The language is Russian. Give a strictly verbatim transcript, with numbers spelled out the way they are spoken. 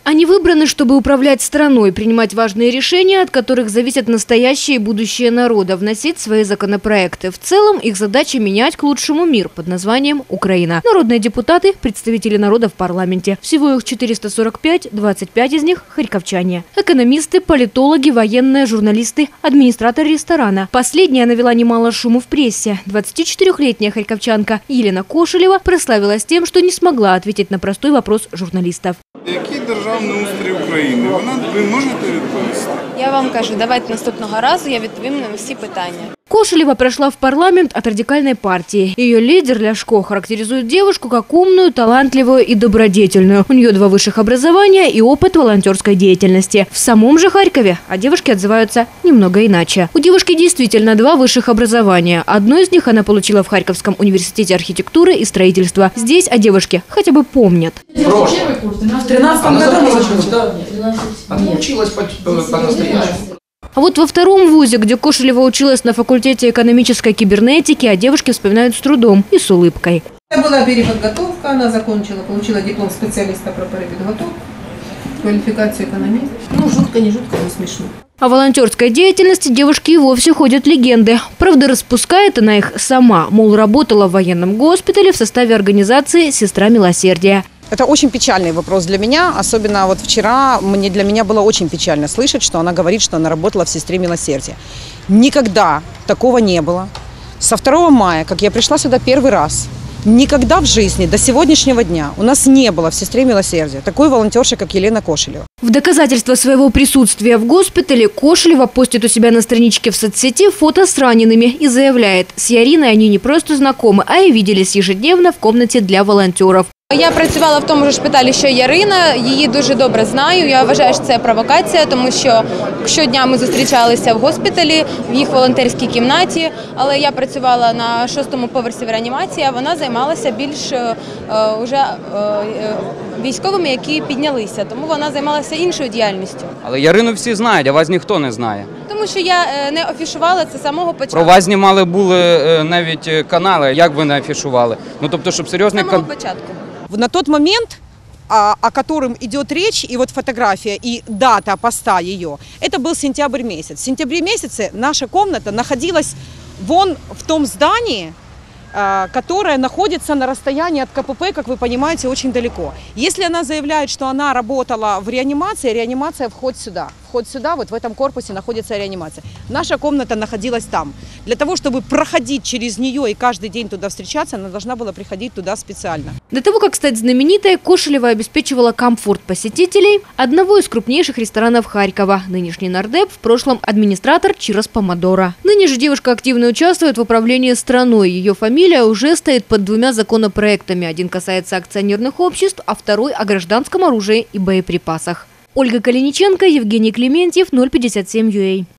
Они выбраны, чтобы управлять страной, принимать важные решения, от которых зависят настоящее и будущее народа, вносить свои законопроекты. В целом, их задача менять к лучшему мир под названием «Украина». Народные депутаты – представители народа в парламенте. Всего их четыреста сорок пять, двадцать пять из них – харьковчане. Экономисты, политологи, военные, журналисты, администратор ресторана. Последняя навела немало шума в прессе. двадцатичетырёхлетняя харьковчанка Елена Кошелева прославилась тем, что не смогла ответить на простой вопрос журналистов. Який державний устрій України? Вона, ви можете відповісти? Я вам кажу, давайте наступного разу я відповім на всі питання. Кошелева прошла в парламент от радикальной партии. Ее лидер Ляшко характеризует девушку как умную, талантливую и добродетельную. У нее два высших образования и опыт волонтерской деятельности. В самом же Харькове о девушке отзываются немного иначе. У девушки действительно два высших образования. Одно из них она получила в Харьковском университете архитектуры и строительства. Здесь о девушке хотя бы помнят. В тринадцатом году она училась по-настоящему. А вот во втором вузе, где Кошелева училась на факультете экономической кибернетики, о девушке вспоминают с трудом и с улыбкой. Это была переподготовка, она закончила, получила диплом специалиста про переподготовку, квалификацию экономиста. Ну, жутко, не жутко, но смешно. О волонтерской деятельности девушки и вовсе ходят легенды. Правда, распускает она их сама. Мол, работала в военном госпитале в составе организации «Сестра милосердия». Это очень печальный вопрос для меня, особенно вот вчера мне, для меня было очень печально слышать, что она говорит, что она работала в «Сестре милосердия». Никогда такого не было. Со второго мая, как я пришла сюда первый раз, никогда в жизни до сегодняшнего дня у нас не было в «Сестре милосердия» такой волонтерши, как Елена Кошелева. В доказательство своего присутствия в госпитале Кошелева постит у себя на страничке в соцсети фото с ранеными и заявляет, с Яриной они не просто знакомы, а и виделись ежедневно в комнате для волонтеров. Я працювала в тому ж шпиталі, що Ярина, її дуже добре знаю. Я вважаю, що це провокація, тому що щодня ми зустрічалися в госпіталі, в їх волонтерській кімнаті, але я працювала на шостому поверсі в реанімації, а вона займалася більш е, уже е, військовими, які піднялися, тому вона займалася іншою діяльністю. Але Ярину всі знають, а вас ніхто не знає. Тому що я не афішувала це з самого початку. Про вас знімали були навіть канали, як ви не афішували. Ну, тобто, щоб серйозний... З самого початку. На тот момент, о, о котором идет речь, и вот фотография, и дата поста ее, это был сентябрь месяц. В сентябре месяце наша комната находилась вон в том здании, которая находится на расстоянии от КПП, как вы понимаете, очень далеко. Если она заявляет, что она работала в реанимации, реанимация вход сюда. Вход сюда, вот в этом корпусе находится реанимация. Наша комната находилась там. Для того, чтобы проходить через нее и каждый день туда встречаться, она должна была приходить туда специально. До того, как стать знаменитой, Кошелева обеспечивала комфорт посетителей одного из крупнейших ресторанов Харькова. Нынешний нардеп, в прошлом администратор Чирос Помодоро. Ныне же девушка активно участвует в управлении страной. Ее фамилия уже стоит под двумя законопроектами. Один касается акционерных обществ, а второй о гражданском оружии и боеприпасах. Ольга Калиниченко, Евгений Клементьев, ноль пятьдесят семь ю а.